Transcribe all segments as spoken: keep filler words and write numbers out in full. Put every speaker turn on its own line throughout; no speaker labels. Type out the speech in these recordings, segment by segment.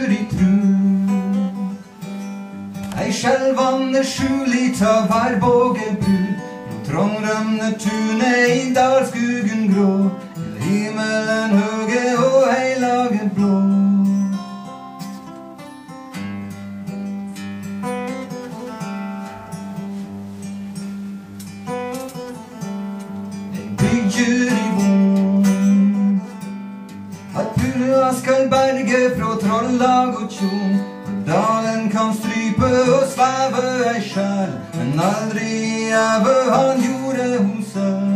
byggjer I tru. Ei skjelvande sjulita verbogebru, trongrømde tunet I dalskuggen grå, til himmelen høge og heilage blå. Ei byggjer I von, at pura skal berge fra trollag og tjon. Dalen kan strype og sveve ei sjæl, men aldri eve han gjorde hos seg.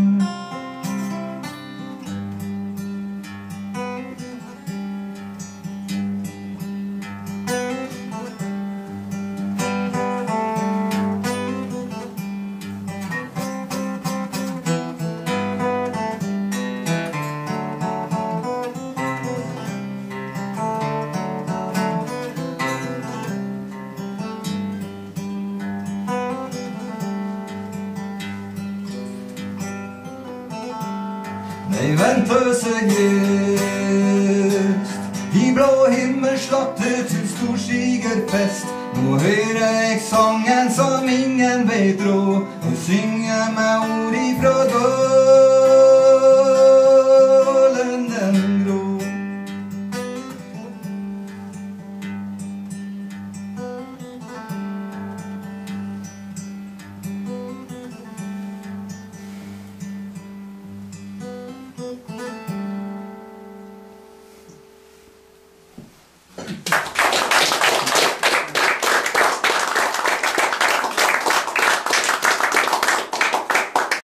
Nei, venter seg gjest I blå himmel slåtte til storstigerfest. Nå hører jeg sangen som ingen vet råd, og synger med ord ifra død.